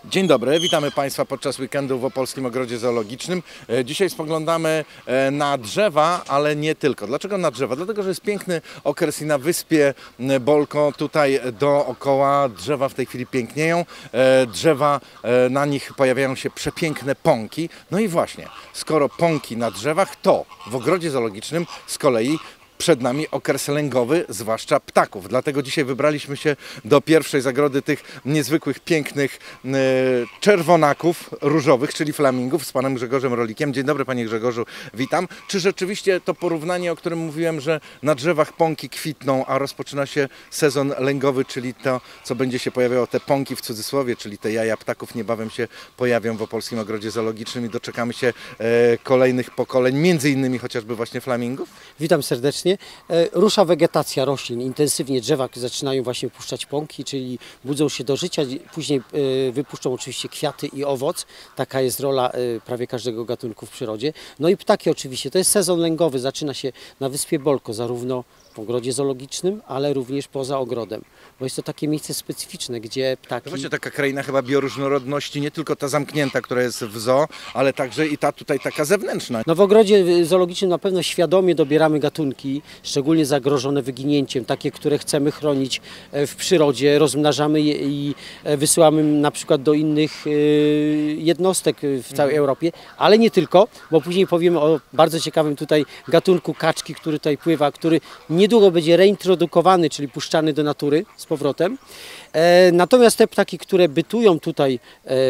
Dzień dobry, witamy Państwa podczas weekendu w Opolskim Ogrodzie Zoologicznym. Dzisiaj spoglądamy na drzewa, ale nie tylko. Dlaczego na drzewa? Dlatego, że jest piękny okres i na wyspie Bolko tutaj dookoła drzewa w tej chwili pięknieją. Drzewa, na nich pojawiają się przepiękne pąki. No i właśnie, skoro pąki na drzewach, to w Ogrodzie Zoologicznym z kolei przed nami okres lęgowy, zwłaszcza ptaków. Dlatego dzisiaj wybraliśmy się do pierwszej zagrody tych niezwykłych, pięknych czerwonaków różowych, czyli flamingów, z panem Grzegorzem Rolikiem. Dzień dobry, panie Grzegorzu, witam. Czy rzeczywiście to porównanie, o którym mówiłem, że na drzewach pąki kwitną, a rozpoczyna się sezon lęgowy, czyli to, co będzie się pojawiało, te pąki w cudzysłowie, czyli te jaja ptaków niebawem się pojawią w Opolskim Ogrodzie Zoologicznym i doczekamy się kolejnych pokoleń, między innymi chociażby właśnie flamingów? Witam serdecznie. Rusza wegetacja roślin, intensywnie drzewa zaczynają właśnie puszczać pąki, czyli budzą się do życia, później wypuszczą oczywiście kwiaty i owoc. Taka jest rola prawie każdego gatunku w przyrodzie. No i ptaki oczywiście, to jest sezon lęgowy, zaczyna się na wyspie Bolko, zarówno w ogrodzie zoologicznym, ale również poza ogrodem, bo jest to takie miejsce specyficzne, gdzie ptaki... To właśnie taka kraina chyba bioróżnorodności, nie tylko ta zamknięta, która jest w zoo, ale także i ta tutaj taka zewnętrzna. No w ogrodzie zoologicznym na pewno świadomie dobieramy gatunki, szczególnie zagrożone wyginięciem, takie, które chcemy chronić w przyrodzie, rozmnażamy je i wysyłamy na przykład do innych jednostek w całej Europie, ale nie tylko, bo później powiemy o bardzo ciekawym tutaj gatunku kaczki, który tutaj pływa, który niedługo będzie reintrodukowany, czyli puszczany do natury z powrotem. Natomiast te ptaki, które bytują tutaj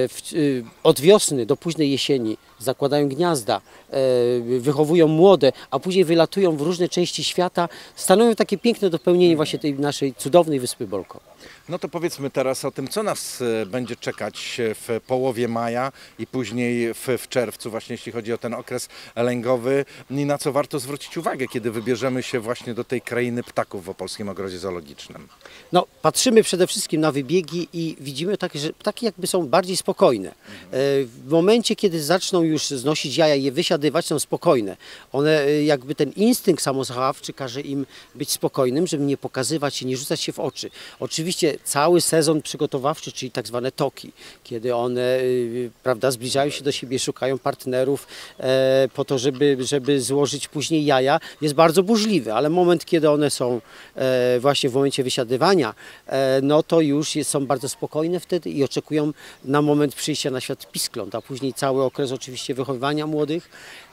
od wiosny do późnej jesieni, zakładają gniazda, wychowują młode, a później wylatują w różne części świata, stanowią takie piękne dopełnienie właśnie tej naszej cudownej wyspy Bolko. No to powiedzmy teraz o tym, co nas będzie czekać w połowie maja i później w czerwcu, właśnie jeśli chodzi o ten okres lęgowy i na co warto zwrócić uwagę, kiedy wybierzemy się właśnie do tej krainy ptaków w Opolskim Ogrodzie Zoologicznym. No, patrzymy przede wszystkim na wybiegi i widzimy takie, że ptaki jakby są bardziej spokojne. W momencie, kiedy zaczną już znosić jaja i je wysiadywać, są spokojne. One jakby ten instynkt samozachowawczy każe im być spokojnym, żeby nie pokazywać się, nie rzucać się w oczy. Oczywiście cały sezon przygotowawczy, czyli tak zwane toki, kiedy one prawda, zbliżają się do siebie, szukają partnerów po to, żeby złożyć później jaja, jest bardzo burzliwy, ale moment, kiedy one są właśnie w momencie wysiadywania, no to już są bardzo spokojne wtedy i oczekują na moment przyjścia na świat piskląt, a później cały okres oczywiście wychowywania młodych,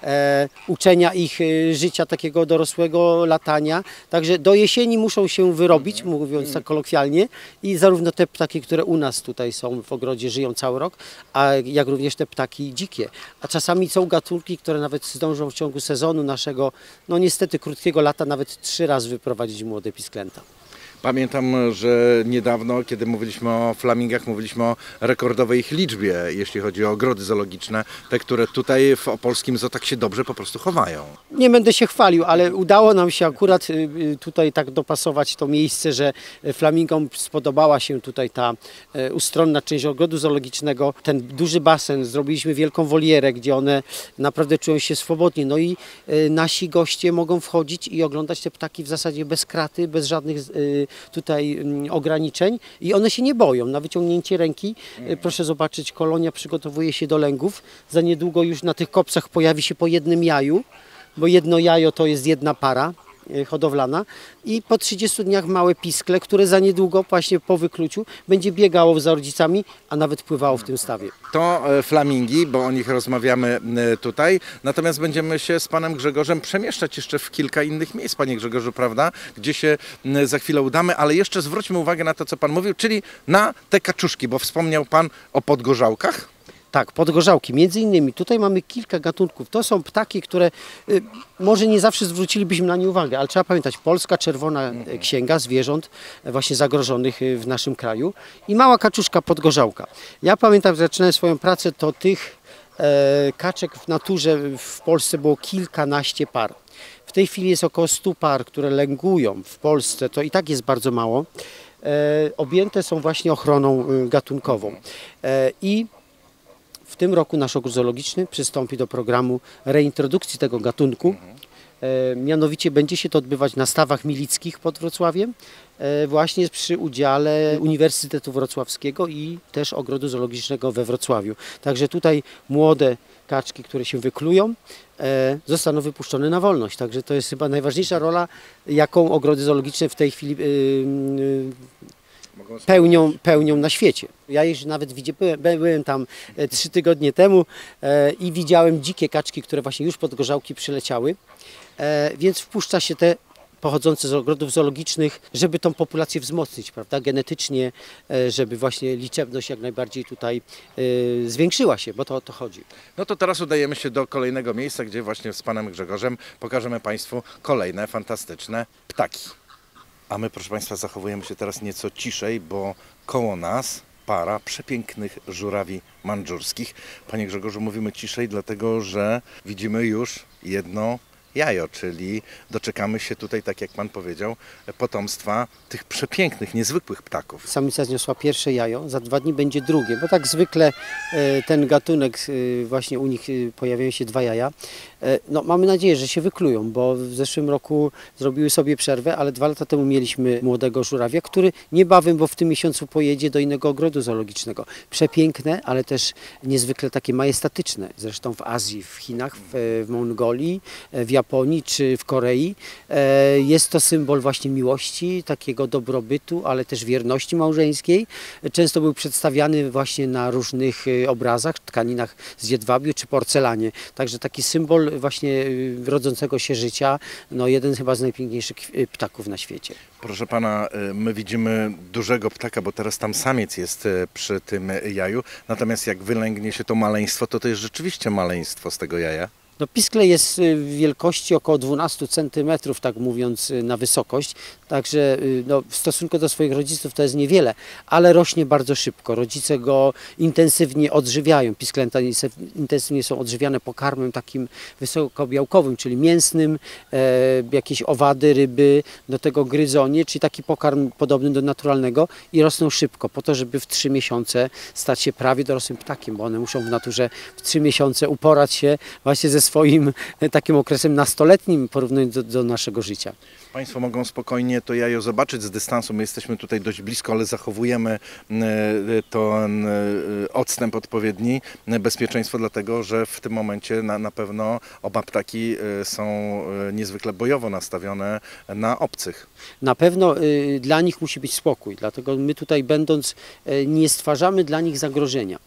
uczenia ich życia takiego dorosłego, latania. Także do jesieni muszą się wyrobić, mówiąc tak kolokwialnie, i zarówno te ptaki, które u nas tutaj są w ogrodzie, żyją cały rok, a jak również te ptaki dzikie. A czasami są gatunki, które nawet zdążą w ciągu sezonu naszego, no niestety krótkiego lata, nawet 3 razy wyprowadzić młode pisklęta. Pamiętam, że niedawno, kiedy mówiliśmy o flamingach, mówiliśmy o rekordowej ich liczbie, jeśli chodzi o ogrody zoologiczne, te, które tutaj w opolskim zoo tak się dobrze po prostu chowają. Nie będę się chwalił, ale udało nam się akurat tutaj tak dopasować to miejsce, że flamingom spodobała się tutaj ta ustronna część ogrodu zoologicznego. Ten duży basen, zrobiliśmy wielką wolierę, gdzie one naprawdę czują się swobodnie. No i nasi goście mogą wchodzić i oglądać te ptaki w zasadzie bez kraty, bez żadnych tutaj ograniczeń i one się nie boją. Na wyciągnięcie ręki, proszę zobaczyć, kolonia przygotowuje się do lęgów. Za niedługo już na tych kopcach pojawi się po jednym jaju, bo jedno jajo to jest jedna para hodowlana i po 30 dniach małe piskle, które za niedługo właśnie po wykluciu będzie biegało za rodzicami, a nawet pływało w tym stawie. To flamingi, bo o nich rozmawiamy tutaj, natomiast będziemy się z panem Grzegorzem przemieszczać jeszcze w kilka innych miejsc, panie Grzegorzu, prawda, gdzie się za chwilę udamy, ale jeszcze zwróćmy uwagę na to, co pan mówił, czyli na te kaczuszki, bo wspomniał pan o podgorzałkach. Tak, podgorzałki. Między innymi tutaj mamy kilka gatunków. To są ptaki, które może nie zawsze zwrócilibyśmy na nie uwagę, ale trzeba pamiętać, Polska Czerwona Księga Zwierząt właśnie zagrożonych w naszym kraju i mała kaczuszka podgorzałka. Ja pamiętam, że zaczynałem swoją pracę, to tych kaczek w naturze w Polsce było kilkanaście par. W tej chwili jest około 100 par, które lęgują w Polsce, to i tak jest bardzo mało. Objęte są właśnie ochroną gatunkową. I w tym roku nasz ogród zoologiczny przystąpi do programu reintrodukcji tego gatunku Mianowicie będzie się to odbywać na stawach milickich pod Wrocławiem, właśnie przy udziale Uniwersytetu Wrocławskiego i też Ogrodu Zoologicznego we Wrocławiu. Także tutaj młode kaczki, które się wyklują, zostaną wypuszczone na wolność. Także to jest chyba najważniejsza rola, jaką ogrody zoologiczne w tej chwili pełnią na świecie. Ja już nawet byłem tam 3 tygodnie temu i widziałem dzikie kaczki, które właśnie już pod Gorzałki przyleciały, więc wpuszcza się te pochodzące z ogrodów zoologicznych, żeby tą populację wzmocnić, prawda, genetycznie, żeby właśnie liczebność jak najbardziej tutaj zwiększyła się, bo to o to chodzi. No to teraz udajemy się do kolejnego miejsca, gdzie właśnie z panem Grzegorzem pokażemy państwu kolejne fantastyczne ptaki. A my, proszę państwa, zachowujemy się teraz nieco ciszej, bo koło nas para przepięknych żurawi mandżurskich. Panie Grzegorzu, mówimy ciszej, dlatego że widzimy już jedno jajo, czyli doczekamy się tutaj, tak jak pan powiedział, potomstwa tych przepięknych, niezwykłych ptaków. Samica zniosła pierwsze jajo, za 2 dni będzie drugie, bo tak zwykle ten gatunek, właśnie u nich pojawiają się 2 jaja. No, mamy nadzieję, że się wyklują, bo w zeszłym roku zrobiły sobie przerwę, ale 2 lata temu mieliśmy młodego żurawia, który niebawem, bo w tym miesiącu pojedzie do innego ogrodu zoologicznego. Przepiękne, ale też niezwykle takie majestatyczne. Zresztą w Azji, w Chinach, w Mongolii, w Japonii czy w Korei jest to symbol właśnie miłości, takiego dobrobytu, ale też wierności małżeńskiej. Często był przedstawiany właśnie na różnych obrazach, tkaninach z jedwabiu czy porcelanie. Także taki symbol właśnie rodzącego się życia, no jeden chyba z najpiękniejszych ptaków na świecie. Proszę pana, my widzimy dużego ptaka, bo teraz tam samiec jest przy tym jaju, natomiast jak wylęgnie się to maleństwo, to jest rzeczywiście maleństwo z tego jaja. No, piskle jest w wielkości około 12 cm, tak mówiąc, na wysokość, także no, w stosunku do swoich rodziców to jest niewiele, ale rośnie bardzo szybko. Rodzice go intensywnie odżywiają. Pisklęta intensywnie są odżywiane pokarmem takim wysokobiałkowym, czyli mięsnym, jakieś owady, ryby, do tego gryzonie, czyli taki pokarm podobny do naturalnego i rosną szybko, po to, żeby w 3 miesiące stać się prawie dorosłym ptakiem, bo one muszą w naturze w 3 miesiące uporać się właśnie ze swoim takim okresem nastoletnim, porównując do naszego życia. Państwo mogą spokojnie to jajo zobaczyć z dystansu. My jesteśmy tutaj dość blisko, ale zachowujemy ten odstęp odpowiedni, bezpieczeństwo, dlatego że w tym momencie na pewno oba ptaki są niezwykle bojowo nastawione na obcych. Na pewno dla nich musi być spokój, dlatego my tutaj będąc nie stwarzamy dla nich zagrożenia.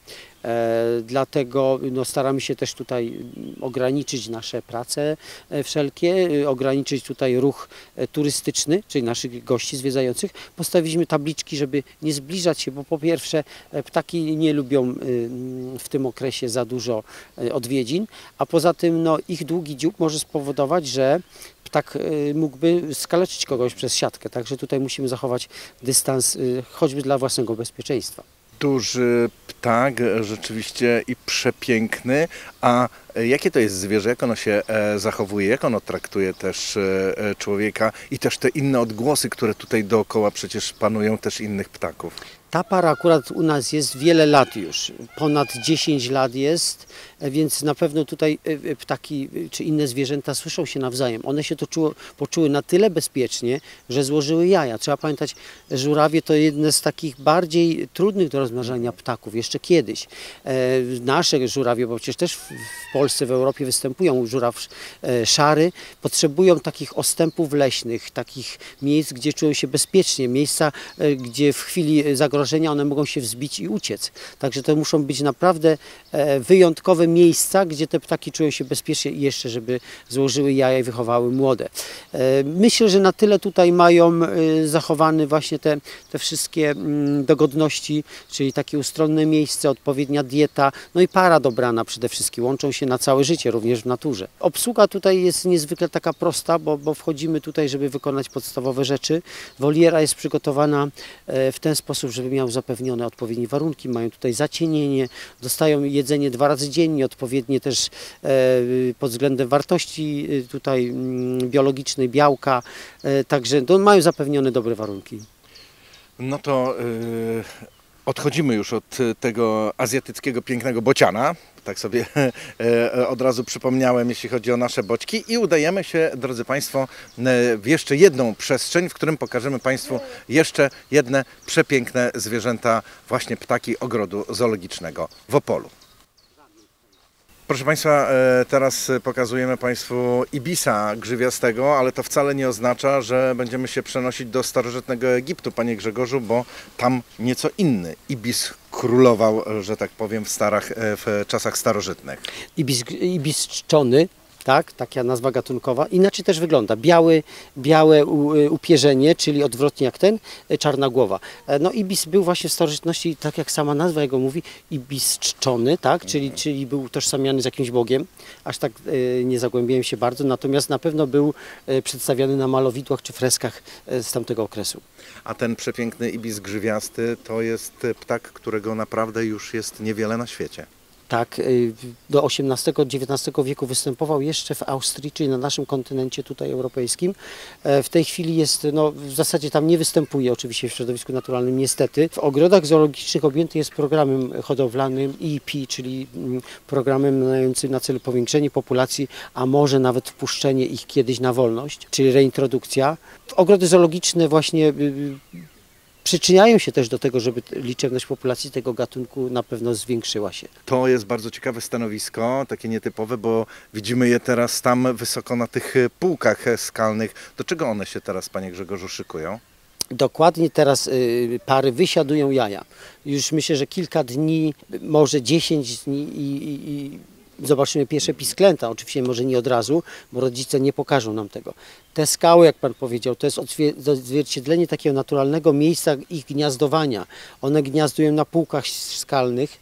Dlatego no, staramy się też tutaj ograniczyć nasze prace wszelkie, ograniczyć tutaj ruch turystyczny, czyli naszych gości zwiedzających. Postawiliśmy tabliczki, żeby nie zbliżać się, bo po pierwsze ptaki nie lubią w tym okresie za dużo odwiedzin, a poza tym no, ich długi dziób może spowodować, że ptak mógłby skaleczyć kogoś przez siatkę, także tutaj musimy zachować dystans choćby dla własnego bezpieczeństwa. Duży ptak, rzeczywiście i przepiękny, a jakie to jest zwierzę, jak ono się zachowuje, jak ono traktuje też człowieka i też te inne odgłosy, które tutaj dookoła przecież panują też innych ptaków? Ta para akurat u nas jest wiele lat już, ponad 10 lat jest, więc na pewno tutaj ptaki czy inne zwierzęta słyszą się nawzajem. One się poczuły na tyle bezpiecznie, że złożyły jaja. Trzeba pamiętać, żurawie to jedne z takich bardziej trudnych do rozmnażania ptaków, jeszcze kiedyś. Nasze żurawie, bo przecież też w Polsce, w Europie występują żuraw szary, potrzebują takich ostępów leśnych, takich miejsc, gdzie czują się bezpiecznie, miejsca, gdzie w chwili zagrożenia one mogą się wzbić i uciec. Także to muszą być naprawdę wyjątkowe miejsca, gdzie te ptaki czują się bezpiecznie i jeszcze, żeby złożyły jaja i wychowały młode. Myślę, że na tyle tutaj mają zachowane właśnie te wszystkie dogodności, czyli takie ustronne miejsce, odpowiednia dieta, no i para dobrana przede wszystkim. Łączą się na całe życie, również w naturze. Obsługa tutaj jest niezwykle taka prosta, bo wchodzimy tutaj, żeby wykonać podstawowe rzeczy. Woliera jest przygotowana w ten sposób, żeby miał zapewnione odpowiednie warunki. Mają tutaj zacienienie, dostają jedzenie 2 razy dziennie, odpowiednie też pod względem wartości tutaj biologicznej, białka, także mają zapewnione dobre warunki. No to Odchodzimy już od tego azjatyckiego pięknego bociana, tak sobie od razu przypomniałem, jeśli chodzi o nasze boćki, i udajemy się, drodzy Państwo, w jeszcze jedną przestrzeń, w którym pokażemy Państwu jeszcze jedne przepiękne zwierzęta, właśnie ptaki ogrodu zoologicznego w Opolu. Proszę Państwa, teraz pokazujemy Państwu ibisa grzywiastego, ale to wcale nie oznacza, że będziemy się przenosić do starożytnego Egiptu, Panie Grzegorzu, bo tam nieco inny ibis królował, że tak powiem, w czasach starożytnych. Ibis czczony, tak, taka nazwa gatunkowa. Inaczej też wygląda. Białe upierzenie, czyli odwrotnie jak ten, czarna głowa. No ibis był właśnie w starożytności, tak jak sama nazwa jego mówi, ibis czczony, tak, czyli był utożsamiany z jakimś bogiem. Aż tak nie zagłębiłem się bardzo, natomiast na pewno był przedstawiany na malowidłach czy freskach z tamtego okresu. A ten przepiękny ibis grzywiasty to jest ptak, którego naprawdę już jest niewiele na świecie. Tak, do XVIII-XIX wieku występował jeszcze w Austrii, czyli na naszym kontynencie tutaj europejskim. W tej chwili jest, no w zasadzie tam nie występuje oczywiście w środowisku naturalnym niestety. W ogrodach zoologicznych objęty jest programem hodowlanym EEP, czyli programem mającym na celu powiększenie populacji, a może nawet wpuszczenie ich kiedyś na wolność, czyli reintrodukcja. Ogrody zoologiczne właśnie przyczyniają się też do tego, żeby liczebność populacji tego gatunku na pewno zwiększyła się. To jest bardzo ciekawe stanowisko, takie nietypowe, bo widzimy je teraz tam wysoko na tych półkach skalnych. Do czego one się teraz, Panie Grzegorzu, szykują? Dokładnie teraz pary wysiadują jaja. Już myślę, że kilka dni, może 10 dni i zobaczymy pierwsze pisklęta. Oczywiście może nie od razu, bo rodzice nie pokażą nam tego. Te skały, jak Pan powiedział, to jest odzwierciedlenie takiego naturalnego miejsca ich gniazdowania. One gniazdują na półkach skalnych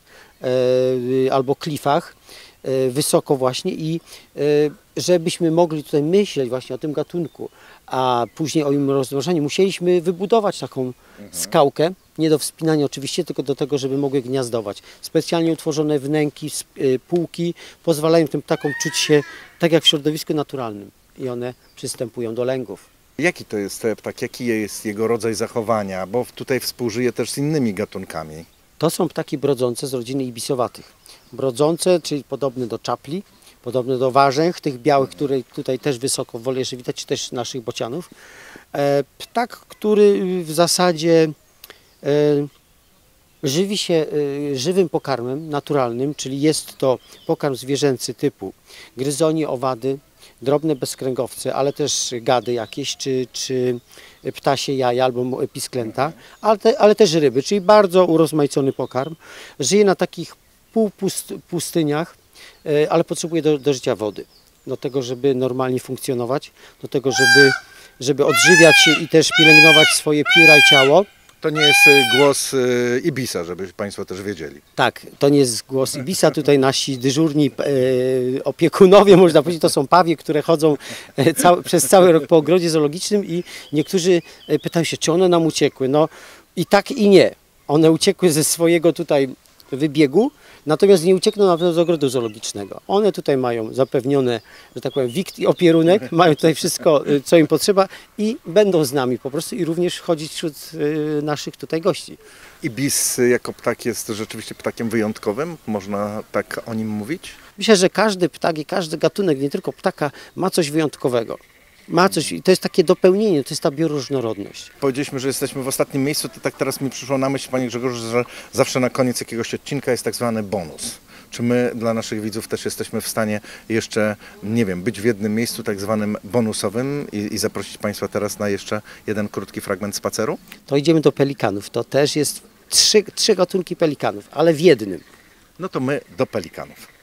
albo klifach, wysoko właśnie, i żebyśmy mogli tutaj myśleć właśnie o tym gatunku, a później o im rozmnożeniu, musieliśmy wybudować taką skałkę, nie do wspinania oczywiście, tylko do tego, żeby mogły gniazdować. Specjalnie utworzone wnęki, półki pozwalają tym ptakom czuć się tak jak w środowisku naturalnym i one przystępują do lęgów. Jaki to jest ptak, jaki jest jego rodzaj zachowania, bo tutaj współżyje też z innymi gatunkami? To są ptaki brodzące z rodziny ibisowatych. Brodzące, czyli podobne do czapli, podobne do warzęch, tych białych, które tutaj też wysoko w wolierze widać, czy też naszych bocianów. Ptak, który w zasadzie żywi się żywym pokarmem naturalnym, czyli jest to pokarm zwierzęcy typu gryzoni, owady, drobne bezkręgowce, ale też gady jakieś, czy ptasie jaja albo pisklęta, ale też ryby, czyli bardzo urozmaicony pokarm. Żyje na takich półpustyniach, ale potrzebuje do życia wody, do tego, żeby normalnie funkcjonować, do tego, żeby odżywiać się i też pielęgnować swoje pióra i ciało. To nie jest głos ibisa, żeby Państwo też wiedzieli. Tak, to nie jest głos ibisa. Tutaj nasi dyżurni opiekunowie, można powiedzieć, to są pawie, które chodzą przez cały rok po ogrodzie zoologicznym i niektórzy pytają się, czy one nam uciekły. No i tak i nie. One uciekły ze swojego tutaj wybiegu, natomiast nie uciekną na pewno z ogrodu zoologicznego. One tutaj mają zapewnione, że tak powiem, wikt i opierunek, mają tutaj wszystko, co im potrzeba i będą z nami po prostu i również chodzić wśród naszych tutaj gości. Ibis jako ptak jest rzeczywiście ptakiem wyjątkowym, można tak o nim mówić? Myślę, że każdy ptak i każdy gatunek, nie tylko ptaka, ma coś wyjątkowego. Ma coś, to jest takie dopełnienie, to jest ta bioróżnorodność. Powiedzieliśmy, że jesteśmy w ostatnim miejscu, to tak teraz mi przyszło na myśl, Panie Grzegorzu, że zawsze na koniec jakiegoś odcinka jest tak zwany bonus. Czy my dla naszych widzów też jesteśmy w stanie jeszcze, nie wiem, być w jednym miejscu tak zwanym bonusowym i zaprosić Państwa teraz na jeszcze jeden krótki fragment spaceru? To idziemy do pelikanów. To też jest trzy gatunki pelikanów, ale w jednym. No to my do pelikanów.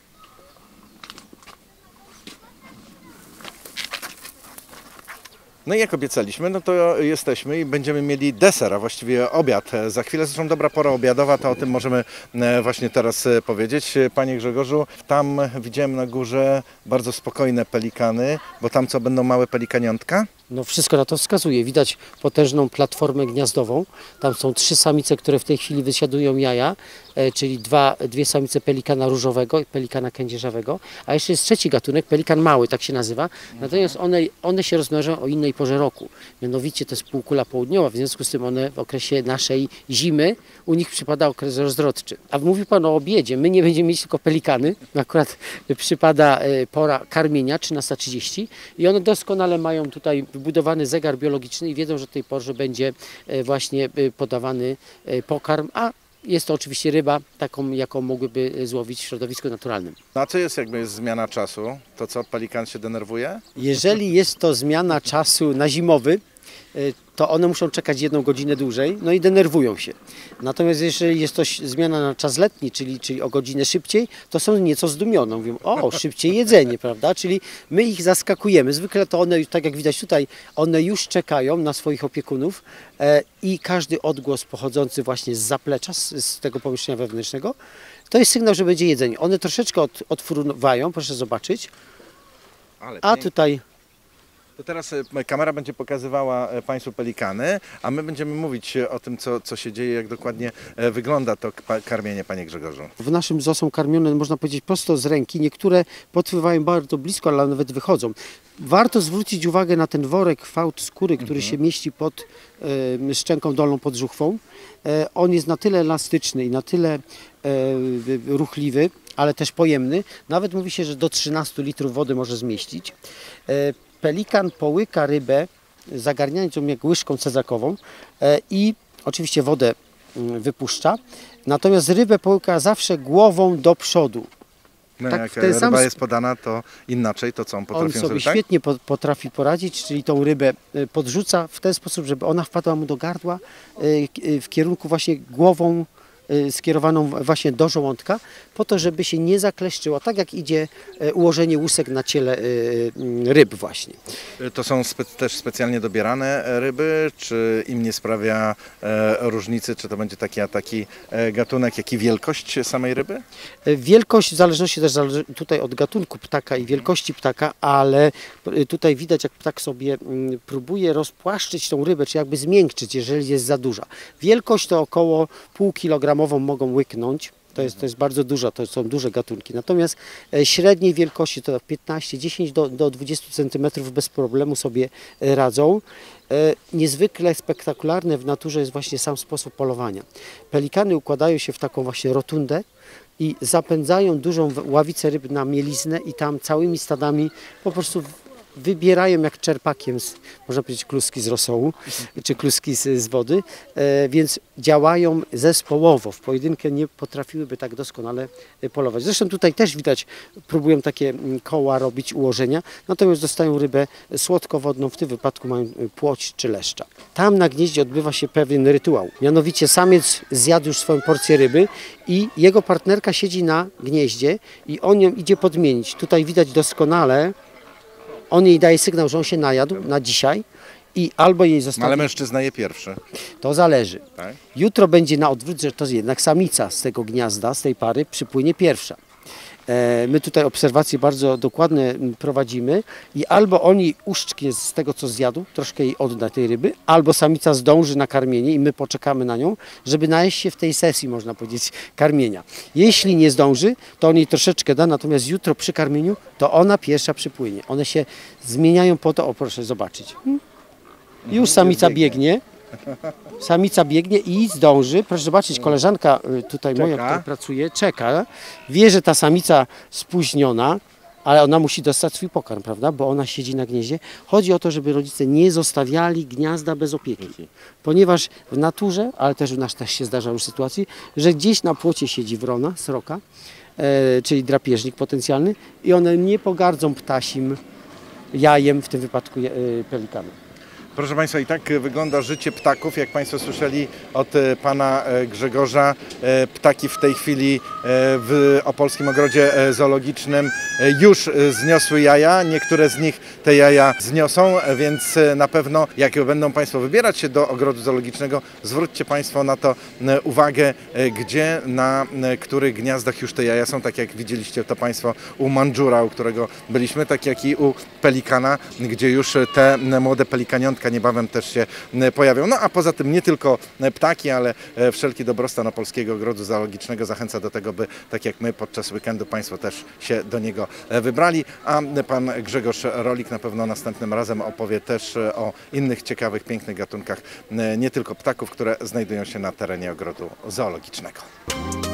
No i jak obiecaliśmy, no to jesteśmy i będziemy mieli deser, a właściwie obiad. Za chwilę, zresztą dobra pora obiadowa, to o tym możemy właśnie teraz powiedzieć. Panie Grzegorzu, tam widziałem na górze bardzo spokojne pelikany, bo tam co, będą małe pelikaniątka? No wszystko na to wskazuje. Widać potężną platformę gniazdową. Tam są 3 samice, które w tej chwili wysiadują jaja, czyli dwie samice pelikana różowego i pelikana kędzierzawego. A jeszcze jest trzeci gatunek, pelikan mały, tak się nazywa. Natomiast one się rozmnażają o innej tej porze roku. Mianowicie to jest półkula południowa, w związku z tym one w okresie naszej zimy, u nich przypada okres rozrodczy. A mówi Pan o obiedzie, my nie będziemy mieć tylko pelikany, akurat przypada pora karmienia 13:30 i one doskonale mają tutaj wybudowany zegar biologiczny i wiedzą, że o tej porze będzie właśnie podawany pokarm, a jest to oczywiście ryba taką, jaką mogłyby złowić w środowisku naturalnym. A co jest, jakby jest zmiana czasu? To co, pelikan się denerwuje? Jeżeli jest to zmiana czasu na zimowy, to one muszą czekać 1 godzinę dłużej, no i denerwują się. Natomiast jeżeli jest to zmiana na czas letni, czyli o godzinę szybciej, to są nieco zdumione. Mówią, o, szybciej jedzenie, prawda? Czyli my ich zaskakujemy. Zwykle to one, tak jak widać tutaj, one już czekają na swoich opiekunów i każdy odgłos pochodzący właśnie z zaplecza, z tego pomieszczenia wewnętrznego, to jest sygnał, że będzie jedzenie. One troszeczkę odfruwają, proszę zobaczyć, Ale a tutaj... To teraz kamera będzie pokazywała Państwu pelikany, a my będziemy mówić o tym, co się dzieje, jak dokładnie wygląda to karmienie, Panie Grzegorzu. W naszym zoo są karmione, można powiedzieć, prosto z ręki. Niektóre podpływają bardzo blisko, ale nawet wychodzą. Warto zwrócić uwagę na ten worek fałd skóry, który się mieści pod szczęką dolną pod żuchwą. On jest na tyle elastyczny i na tyle ruchliwy, ale też pojemny. Nawet mówi się, że do 13 litrów wody może zmieścić. Pelikan połyka rybę, zagarniając ją jak łyżką cezakową i oczywiście wodę wypuszcza. Natomiast rybę połyka zawsze głową do przodu. No, Tak, jak w ten ryba sam jest podana, to inaczej, to co on potrafi on sobie tak? świetnie potrafi poradzić, czyli tą rybę podrzuca w ten sposób, żeby ona wpadła mu do gardła w kierunku właśnie głową skierowaną właśnie do żołądka, po to, żeby się nie zakleszczyła, tak jak idzie ułożenie łusek na ciele ryb właśnie. To są też specjalnie dobierane ryby, czy im nie sprawia różnicy, czy to będzie taki gatunek, jak i wielkość samej ryby? Wielkość w zależności też tutaj od gatunku ptaka i wielkości ptaka, ale tutaj widać, jak ptak sobie próbuje rozpłaszczyć tą rybę, czy jakby zmiękczyć, jeżeli jest za duża. Wielkość to około pół kilogramową mogą łyknąć. To jest bardzo dużo, to są duże gatunki. Natomiast średniej wielkości to 15, 10 do 20 cm bez problemu sobie radzą. Niezwykle spektakularne w naturze jest właśnie sam sposób polowania. Pelikany układają się w taką właśnie rotundę i zapędzają dużą ławicę ryb na mieliznę i tam całymi stadami po prostu wybierają jak czerpakiem, można powiedzieć, kluski z rosołu, czy kluski z wody, więc działają zespołowo. W pojedynkę nie potrafiłyby tak doskonale polować. Zresztą tutaj też widać, próbują takie koła robić, ułożenia, natomiast dostają rybę słodkowodną, w tym wypadku mają płoć czy leszcza. Tam na gnieździe odbywa się pewien rytuał. Mianowicie samiec zjadł już swoją porcję ryby i jego partnerka siedzi na gnieździe i on ją idzie podmienić. Tutaj widać doskonale, on jej daje sygnał, że on się najadł na dzisiaj i albo jej zostawi. Ale mężczyzna je pierwszy. To zależy. Tak? Jutro będzie na odwrót, że to jednak samica z tego gniazda, z tej pary przypłynie pierwsza. My tutaj obserwacje bardzo dokładne prowadzimy i albo oni uszczknie z tego, co zjadł, troszkę jej odda tej ryby, albo samica zdąży na karmienie i my poczekamy na nią, żeby najeść się w tej sesji, można powiedzieć, karmienia. Jeśli nie zdąży, to on jej troszeczkę da, natomiast jutro przy karmieniu to ona pierwsza przypłynie. One się zmieniają po to, o proszę zobaczyć. Już samica biegnie. Samica biegnie i zdąży. Proszę zobaczyć, koleżanka tutaj moja, która pracuje, czeka. Wie, że ta samica spóźniona, ale ona musi dostać swój pokarm, prawda? Bo ona siedzi na gnieździe. Chodzi o to, żeby rodzice nie zostawiali gniazda bez opieki. Ponieważ w naturze, ale też u nas też się zdarzały sytuacje, że gdzieś na płocie siedzi wrona, sroka, czyli drapieżnik potencjalny i one nie pogardzą ptasim jajem, w tym wypadku pelikanu. Proszę Państwa, i tak wygląda życie ptaków. Jak Państwo słyszeli od Pana Grzegorza, ptaki w tej chwili w Opolskim Ogrodzie Zoologicznym już zniosły jaja. Niektóre z nich te jaja zniosą, więc na pewno jak będą Państwo wybierać się do Ogrodu Zoologicznego, zwróćcie Państwo na to uwagę, gdzie, na których gniazdach już te jaja są, tak jak widzieliście to Państwo u mandżura, u którego byliśmy, tak jak i u pelikana, gdzie już te młode pelikanionki jajka niebawem też się pojawią. No a poza tym nie tylko ptaki, ale wszelki dobrostan Opolskiego Ogrodu Zoologicznego zachęca do tego, by tak jak my podczas weekendu Państwo też się do niego wybrali, a pan Grzegorz Rolik na pewno następnym razem opowie też o innych ciekawych, pięknych gatunkach, nie tylko ptaków, które znajdują się na terenie Ogrodu Zoologicznego.